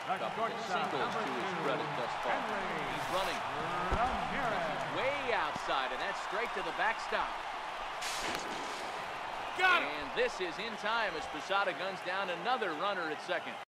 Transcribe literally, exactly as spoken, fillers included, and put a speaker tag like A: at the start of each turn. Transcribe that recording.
A: Couple of singles to his credit thus far. He's running. He's way outside, and that's straight to the backstop. Got it! And this is in time as Posada guns down another runner at second.